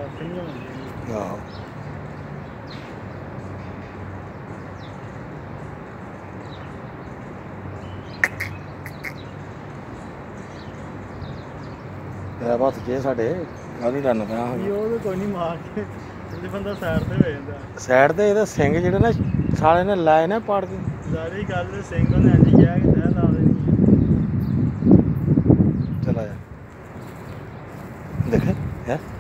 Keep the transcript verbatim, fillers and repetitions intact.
ਆਹੋ ਹੱਥ ਜੇ ਸਾਡੇ ਕਾਹਦੀ ਡਰਨ ਪਿਆ ਉਹ ਕੋਈ ਨਹੀਂ ਮਾਰ ਕੇ ਜੇ ਬੰਦਾ ਸਾਈਡ ਤੇ ਹੋ ਜਾਂਦਾ ਸਾਈਡ ਤੇ ਇਹਦਾ ਸਿੰਘ ਜਿਹੜੇ ਨਾ ਸਾਲੇ ਨੇ ਲਾਏ ਨੇ ਪਾੜ ਕੇ ਸਾਰੀ ਗੱਲ ਸਿੰਘ ਨੇ ਅੱਜ ਕਿਹਾ ਕਿ ਤੈਅ ਲਾ ਦੇਣੀ ਚਲਾ ਜਾ ਦੇਖ ਹੈ